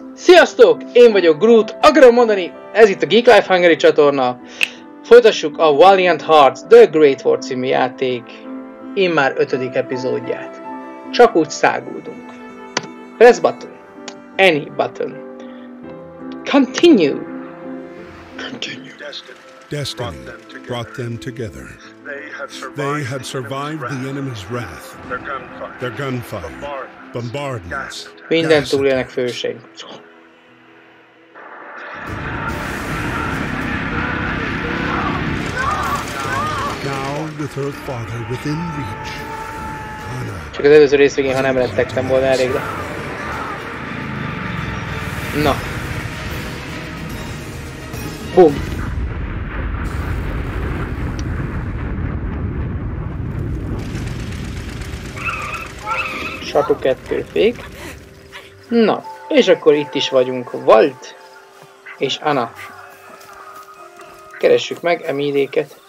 Sziasztok! Én vagyok Groot, akarom mondani, ez itt a Geek Life Hungary csatorna. Folytassuk a Valiant Hearts The Great War című játék immár 5. epizódját. Csak úgy száguldunk. Press button. Any button. Continue. Continue. Destiny brought them together. They had survived the enemy's wrath, their gunfire, bombardments. Minden túlélnek főség. Now, with her father within reach, Anna. Csak az előző rész végén, ha nem rettegtem volna elégre. Na. Bum. Satu 2 fék. Na, és akkor itt is vagyunk. Walt és Anna. Keressük meg Emiléket.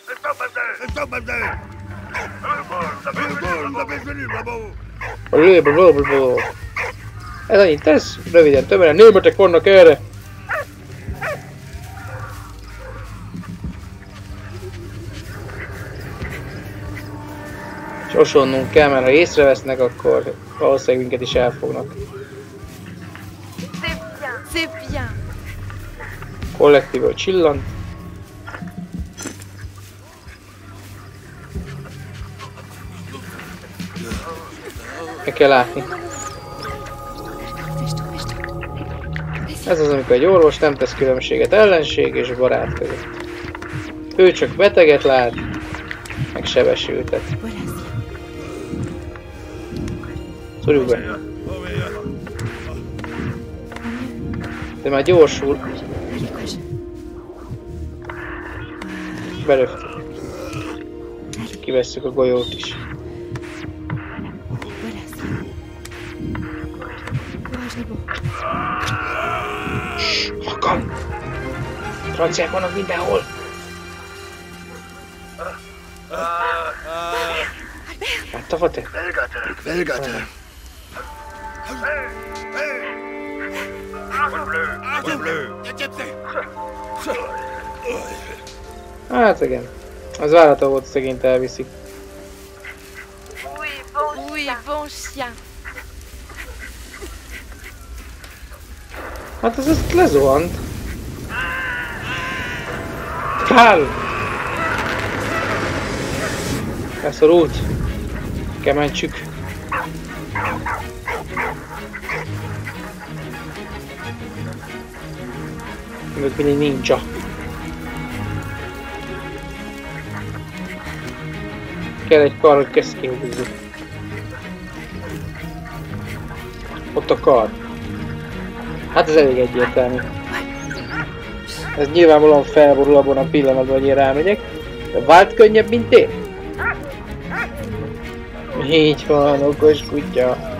Ez annyit tesz, röviden, többen németek vannak erre. És osonnunk kell, mert ha észrevesznek, akkor valószínűleg minket is elfognak. Kollektívből csillant. Meg kell látni. Ez az, amikor egy orvos nem tesz különbséget ellenség és barát között. Ő csak beteget lát, meg sebesültet. Szorjuk be. De már gyorsul. Belöftük. Kivesszük a golyót is. Halkan! Franciák vannak mindenhol! Látta, Fate? Velgate! Hát igen. Az várható volt, szegényt elviszik. Oui, bon chien. Hát ez ezt lezuhant. Kál! Elszorult. Kementsük. Mint egy ninja. Kell egy kar, hogy kezd kihúzzuk. Ott a kar. Hát ez elég egyértelmű. Ez nyilvánvalóan felborul abban a pillanatban, hogy én rámegyek. De vált könnyebb, mint én. Így van, okos kutya.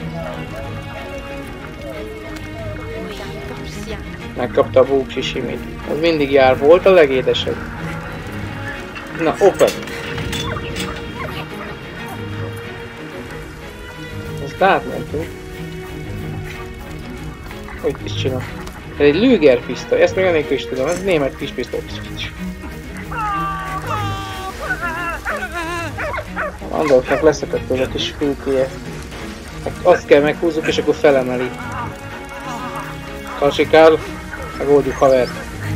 Megkapta a búksi simit. Az mindig jár, volt a legédesebb. Na, open. Ezt átmentünk. Hogy is csinál? Ez egy Lüger pisztoly, ezt még ennél is tudom, ez német kis pisztoly. Andolfnak leszakadt az a kis fülkéje. Azt kell meghúzzuk és akkor felemeli. Kalsikál, megoldjuk havert.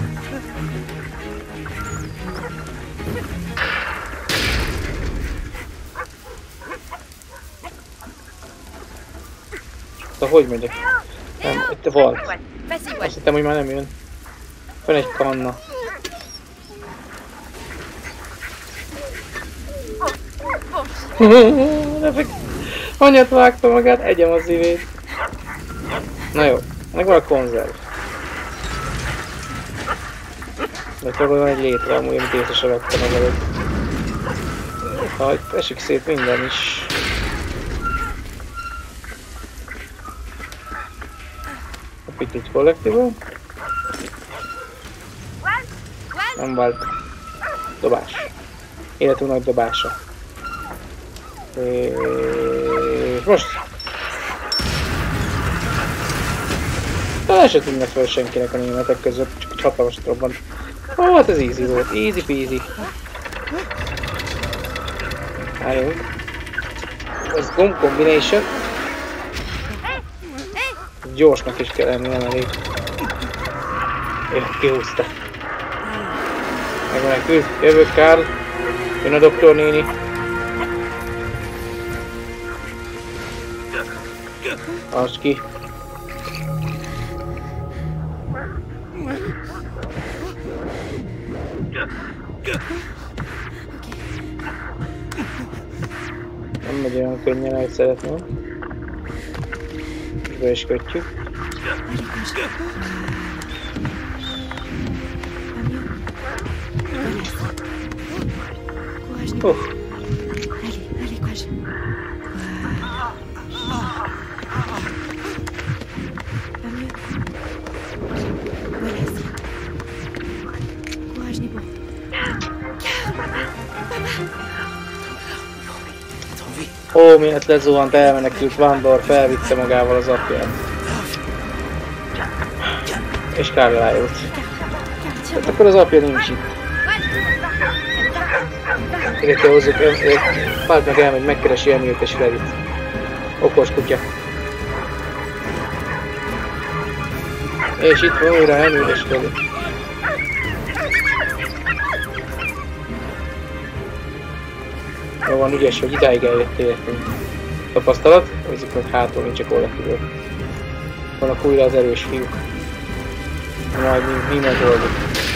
De hogy megyek? Nem, itt volt. Azt hittem, hogy már nem jön. Van egy kanna. Anyát vágta magát, egyem az szívét. Na jó, megvan a konzerv. De csak van egy létre, amúgy, amit észre se vettem az előtt. Ha itt esik szét minden is. A pitit kollektívon. Nem vált. Dobás. Életünk nagy dobása. És most! El se tűnne föl senkinek a németek között, csak egy hatalmasat robbant. Ó, hát ez easy volt, easy peasy. Álljunk. Ez gomb combination. Gyorsnak is kell lenni, nem elég. Kihúzta. Megmenekül, jövök Karl. Jön a doktor néni. Azt ki. Nem megy olyan könnyen, ahogy szeretném. Be is kötjük. Ó, miért lezuhant, elmenekült, Vándor felvitte magával az apját. És Karl rájött. Tehát akkor az apja nincs itt. Ide hozzuk, Párt meg elmegy, megkeresi Emilt és Freddyt. Okos kutya. És itt van újra Emil és Freddy. Jó van, ügyes, hogy idáig eljöttél értünk. Tapasztalat? Nézzük meg hátul, nincs a kollektíből. Vannak újra az erős fiúk. Majd mi megoldjuk.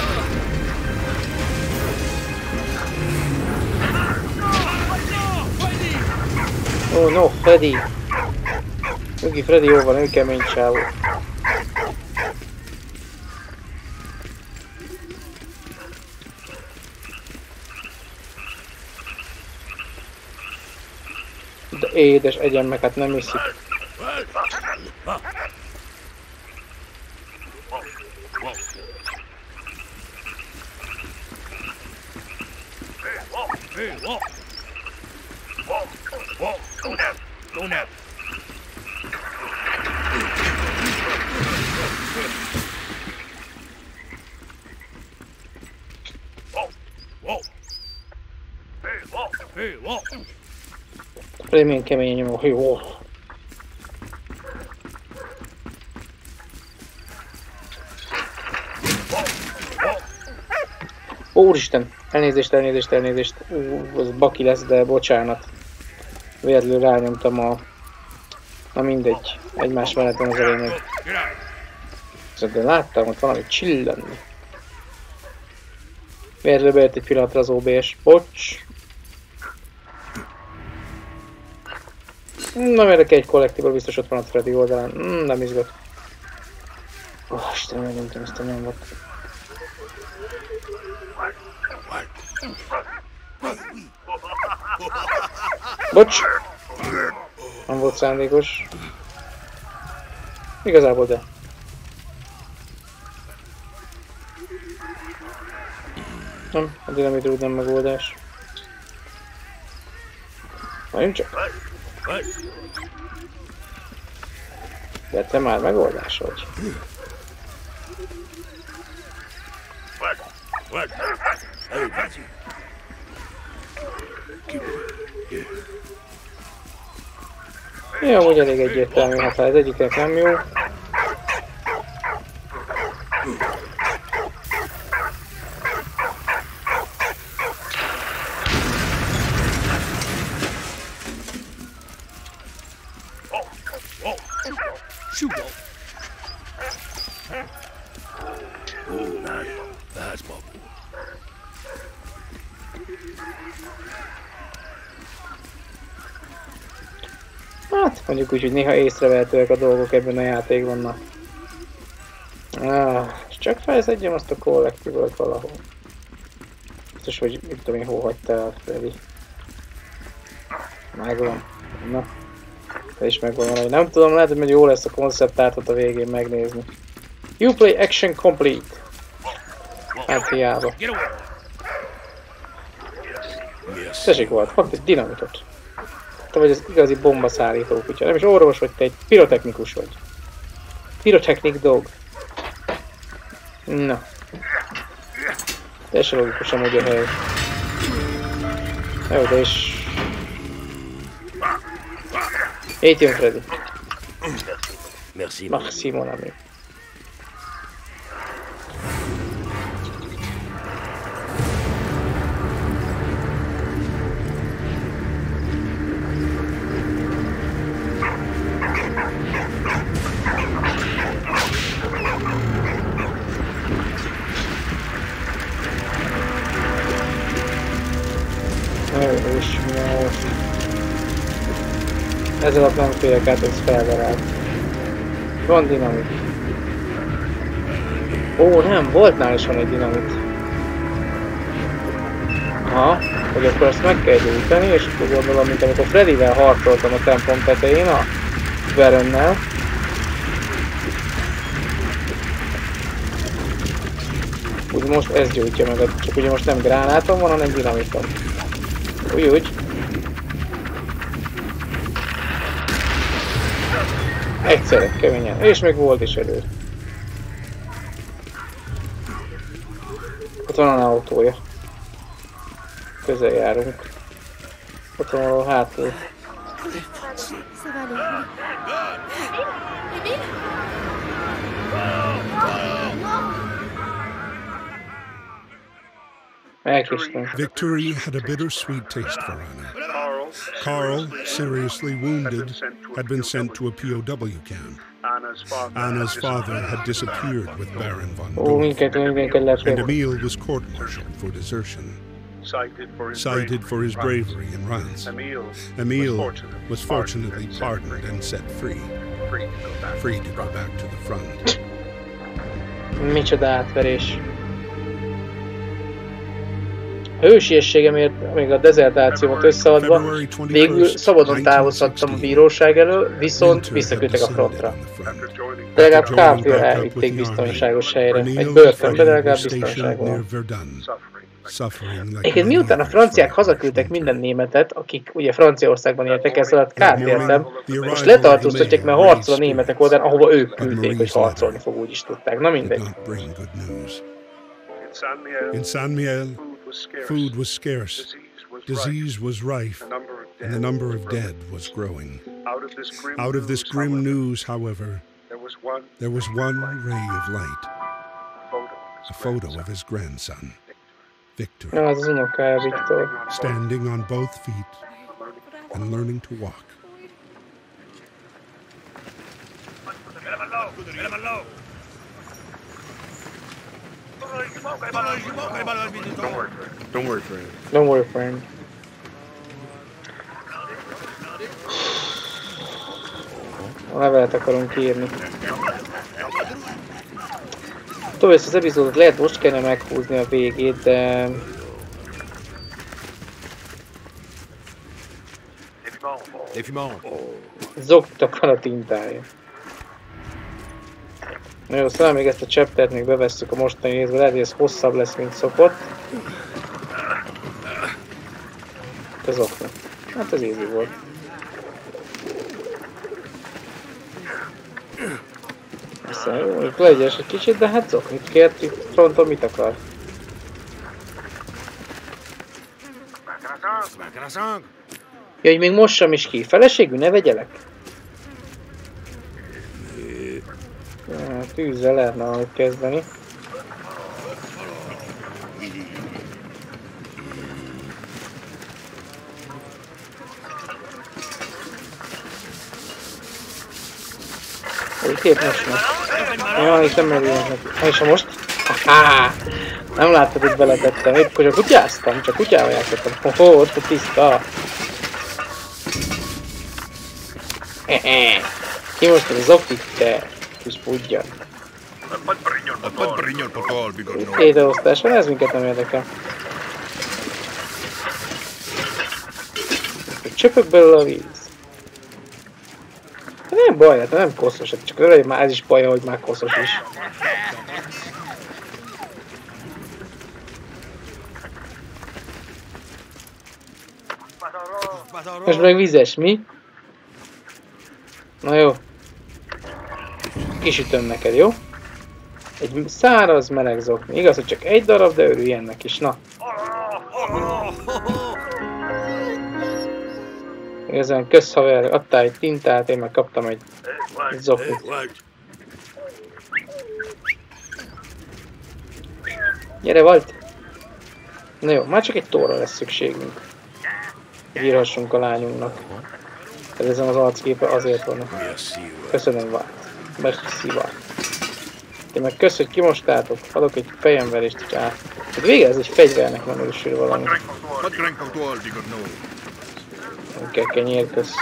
Oh no, Freddy! Nyugi, Freddy jó van, ő kemény csávó. De édes, egyen meg, hát nem iszik. Milyen kemény nyomó, jó. Úristen, elnézést. Az baki lesz, de bocsánat. Véletlenül rányomtam a... Na mindegy, egymás mellett van az a lényeg. De láttam, ott valami csillanni. Véletlenül bejött egy pillanatra az OBS. Bocs. Na érdekel, egy kollektívból biztos ott van a Freddy oldalán. Nem izgat. Istenem, megnyomtam ezt a nyomot. Bocs! Nem volt szándékos. Igazából de. Nem, a dinamit nem megoldás. Nagyon csak. De te már megoldás vagy. Jó, amúgy elég egyértelmű, hát ha ez egyiknek nem jó. Hát, mondjuk úgy, hogy néha észrevehetőek a dolgok ebben a játékban. És csak felszedjem azt a kollektívot valahol. Biztos, hogy mit tudom én, hol hagyta el Freddy. Megvan. Na. Te is megvan valahogy. Nem tudom, lehet, hogy jó lesz a konceptártot a végén megnézni. You play action complete. Hát hiába. Tessék volt, kapd egy dinamitot. Te vagy az igazi bombaszállító kutya. Nem is orvos vagy, te egy pirotechnikus vagy. Pyrotechnic dog. Na. Teljesen logikus amúgy a hely. Jó, de is... Itt jön Freddy. Merci, mon ami. Ez alatt nem félek át, ez feldarált. Van dinamit. Ó, nem, volt nála is van egy dinamit. Aha, hogy akkor ezt meg kell gyújtani, és akkor gondolom, mint amikor Freddyvel harcoltam a templom tetején a Baronnel. Úgy most ez gyújtja meg, csak ugye most nem gránátom van, hanem dinamitom. Úgy. Egyszerre, keményen. És még volt is elő. Ott van az autója. Közel járunk. Ott van valahol hátul. Victory had a bittersweet taste for Anna. Carl, seriously wounded, had been sent to a POW camp. Anna's father had disappeared with Baron von Dorf, and Emil was court-martialed for desertion. Cited for his bravery in Reims, Emil was fortunately pardoned and set free to go back to the front. Micsoda átverés. Hősiességemért még a dezertációmat összeadva, végül szabadon távozhattam a bíróság elől, viszont visszaküldtek a frontra. De legalább Kápjól elvitték biztonságos helyre. Egy börtönbe, de legalább biztonságban. Egyébként miután a franciák hazaküldtek minden németet, akik ugye Franciaországban éltek, ez alatt kártértem, most letartóztatják, mert harcol a németek oldalán, ahova ők küldték, hogy harcolni fog, úgy is tudták. Na mindegy. In Saint-Miel, food was scarce, disease was rife, and the number of dead was growing. Out of this grim news, however, there was one ray of light, a photo of his grandson, Victor, standing on both feet and learning to walk. Don't worry, friend. Don't worry, friend. A levelet akarunk írni. Tovább ezt az epizódot lehet most kellene meghúzni a végét, de... Zoknak van a tintája. Na jó, szóval még ezt a chaptert még bevesszük a mostani részbe, lehet, hogy ez hosszabb lesz, mint szokott. Ez okna. Hát ez easy volt. Aztán jó, most legyes egy kicsit, de hát zoknit kért, itt fronton mit akar? Ja, hogy még mossam is ki. Feleségű, ne vegyelek? Tűzzel lehetne valamit kezdeni. Úgy kép most meg. Jaj, itt nem merülnek neki. És most? Haha! Nem láttad, hogy beletettem. Épp csak kutyáztam, csak kutyával játszottam. Hoho, ott a tiszta. Ki most az oktit, te kis budja. Édeosztás van, ez minket nem érdekel. Csöpök belőle a víz. Nem baj, hát nem koszos, csak már ez is baj, hogy már koszos is. Most meg vizes, mi? Na jó. kisütöm neked, jó? Egy száraz meleg zokni. Igaz, hogy csak egy darab, de örülj ennek is, na. Igazán közhaver, adtál egy tintát, én meg kaptam egy zoknit. Gyere, Walt! Na jó, már csak egy tóra lesz szükségünk. Írhassunk a lányunknak. Ez ezen az arcképe azért van. Köszönöm, Walt. Merci, Walt. Én meg kösz, hogy kimostátok. Adok egy fejemverést is át. Hát végre ez egy fegyvernek nem örösül valami. Nem kell kenyér, kösz.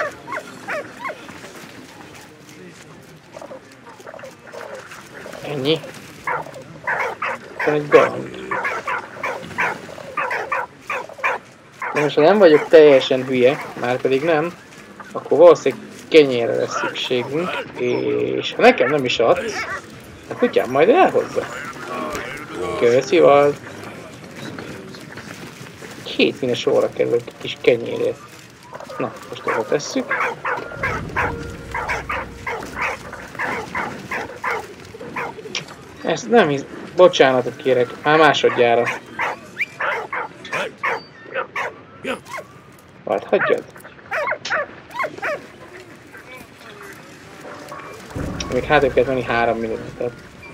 Ennyi. Van egy galamb. De most ha nem vagyok teljesen hülye, már pedig nem, akkor valószínűleg kenyérre lesz szükségünk, és ha nekem nem is adsz, a kutyám majd elhozza. Köszi, Walt. 7 minden sorra kerül egy kis kenyérért. Na, most oda tesszük. Ezt nem hisz... Bocsánatot kérek, már másodjára. Walt, hagyjad. Még hátra kell menni 3 millimétert.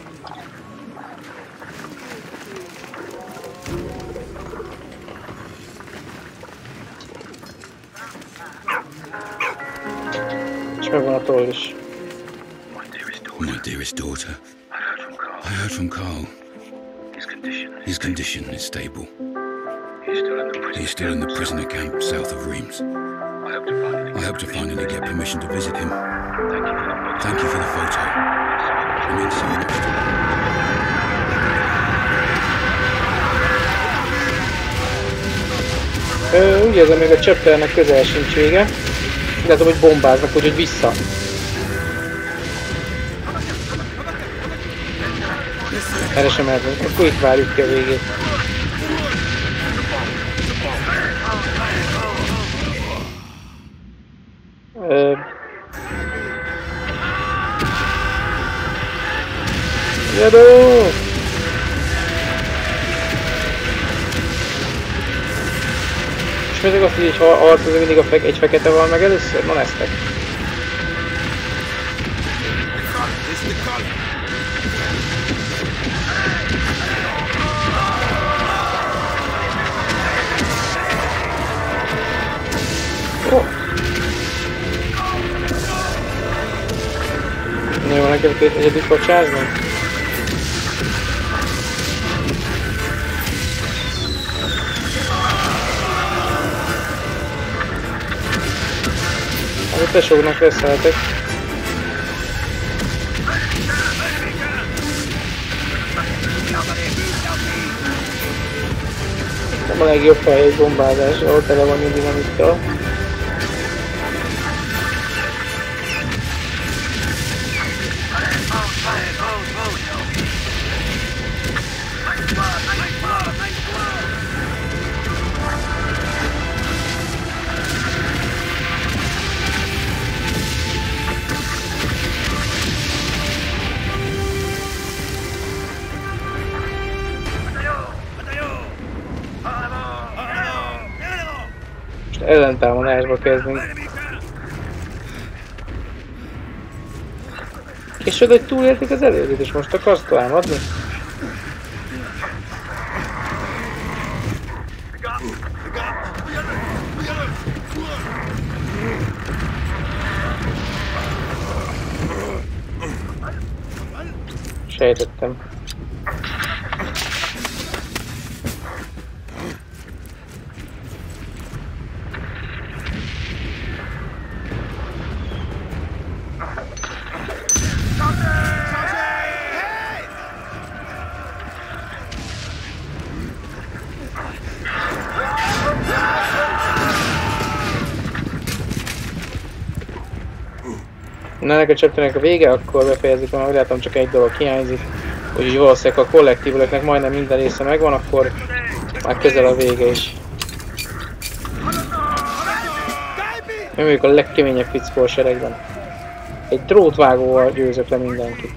És megvan a toll is. My dearest daughter, I heard from Carl. His condition is stable. He's still in the prisoner camp south of Reims. I hope to finally get permission to visit him. Thank you for the photo. It means so much to me. Úgy érzem, még a chapternek közel sincs vége. Látom, hogy bombáznak, úgyhogy vissza. Erre sem mehetünk, akkor itt várjuk ki a végét. Jadó! És még azt, hogy így harcozom, mindig egy fekete van meg először? Na lesztek. Oh. Na jó, nekem két egyedül kocsáznom. Hát tesóknak reszeltek. Nem a legjobb hely egy bombázás, ahol tele van a dinamittal. Ellentámadásba kezdünk. És hogy túlélték az előzőt, és most akarsz támadni? Sejtettem. Na, ennek a chapternek a vége, akkor befejezzük, mert látom csak egy dolog hiányzik. Úgyhogy valószínűleg a kollektívülöknek majdnem minden része megvan, akkor már közel a vége is. Mi vagyunk a legkeményebb fickó a seregben. Egy drótvágóval győzök le mindenkit.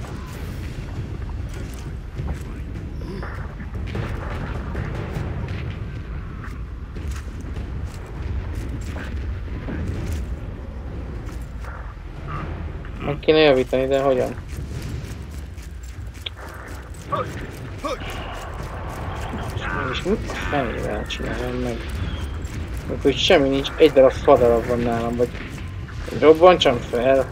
Meg kéne javítani, de hogyan? És mit a fenével csináljam meg? Úgyhogy semmi nincs, egy darab fadarab van nálam, vagy robbantsam fel.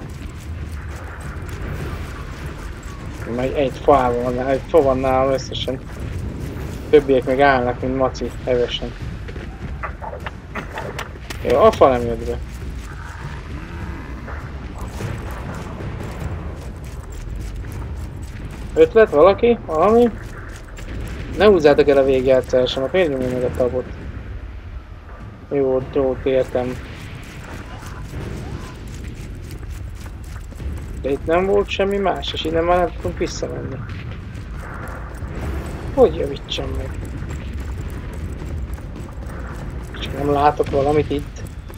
Meg egy fa van nálam összesen. Többiek meg állnak, mint maci, hevesen. Jó, a fa nem jött be. Ötlet valaki? Valami? Ne húzzátok el a végjátszásomat, miért nyomja meg a tabot? Jó, drót értem. De itt nem volt semmi más, és innen már nem tudunk visszamenni. Hogy javítsam meg? Csak nem látok valamit itt.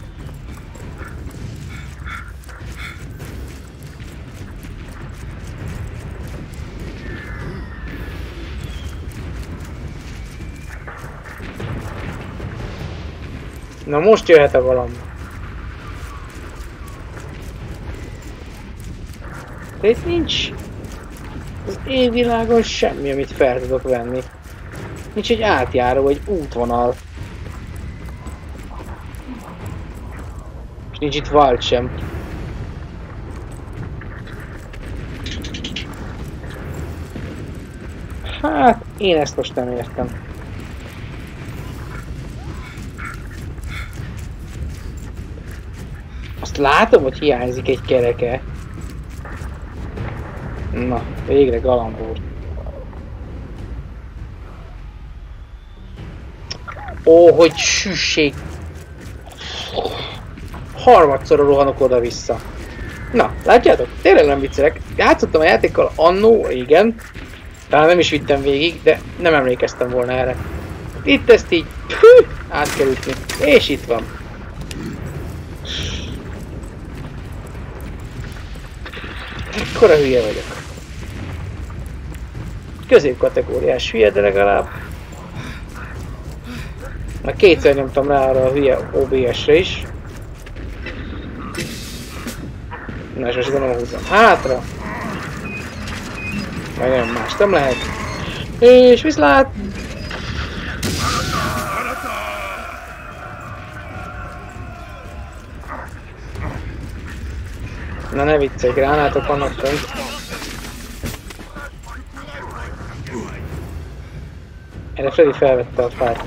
Na most jöhet a valami. De itt nincs az égvilágon semmi, amit fel tudok venni. Nincs egy átjáró, egy útvonal. És nincs itt Vald sem. Hát, én ezt most nem értem. Azt látom, hogy hiányzik egy kereke. Na, végre galambúr. Ó, hogy süsség! Harmadszorra rohanok oda-vissza. Na, látjátok? Tényleg nem viccelek. Játszottam a játékkal annó, igen. Talán nem is vittem végig, de nem emlékeztem volna erre. Itt ezt így át kell ütni. És itt van. Ekkora hülye vagyok. Középkategóriás hülye, de legalább. Már kétszer nyomtam rá arra a hülye OBS-re is. Na és most gondolom húzzam hátra. Meg nem más nem lehet. És viszlát! Na ne viccelj, gránátok vannak fönt. Erre Freddy felvette a fát.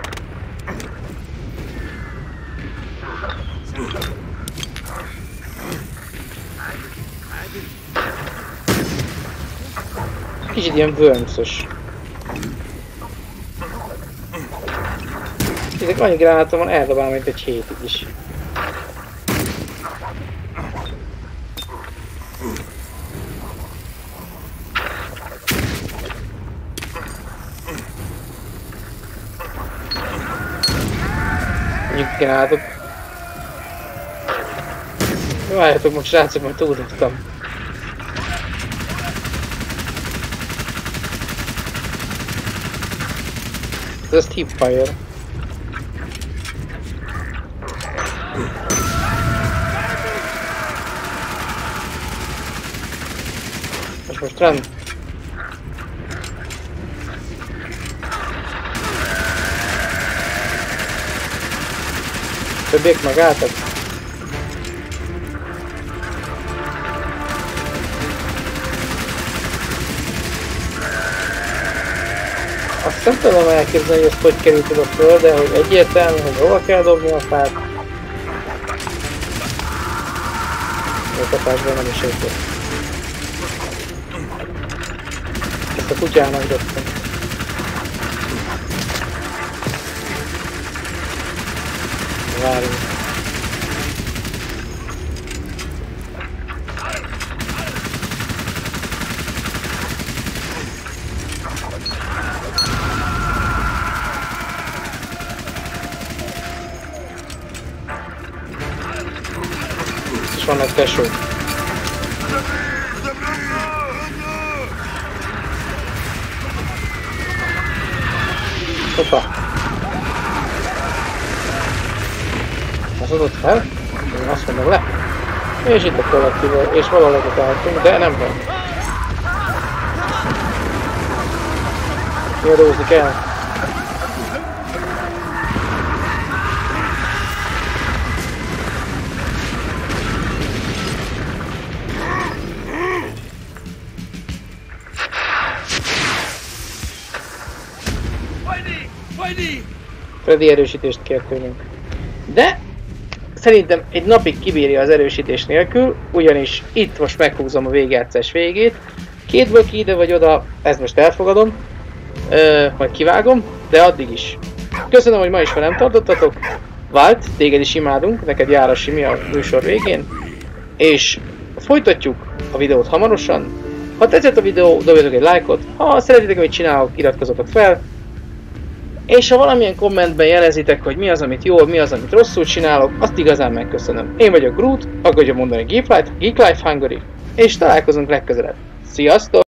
Kicsit ilyen wormsos. Ezek annyi gránátom van, eldobálom, mint egy hétig is. Gránátok. Jó, álljatok most srácok, mert túldobtam. Ez a hipfire. Most rend. Többiek megálltak. Azt nem tudom elképzelni, hogy ezt hogy került oda föl, de hogy egyértelmű, hogy hova kell dobni a fát. A kapásban nem is értem. Ezt a kutyának dobtam. Várjunk. És vannak tesók. Hoppa. Az adott fel, én azt mondom le. És itt a kollektíval, és valahol lehetünk, de nem van. Nyírózni kell. Freddy erősítést kér tőlünk. De szerintem egy napig kibírja az erősítés nélkül, ugyanis itt most meghúzom a végjátszás végét. Kétből ki ide vagy oda, ezt most elfogadom, majd kivágom, de addig is. Köszönöm, hogy ma is velem tartottatok. Vált, téged is imádunk, neked jár a simi a műsor végén. És folytatjuk a videót hamarosan. Ha tetszett a videó, dobjatok egy lájkot, ha szeretitek, amit csinálok, iratkozzatok fel. És ha valamilyen kommentben jelezitek, hogy mi az, amit jól, mi az, amit rosszul csinálok, azt igazán megköszönöm. Én vagyok Groot, akarja mondani Geek Life Hungary, és találkozunk legközelebb. Sziasztok!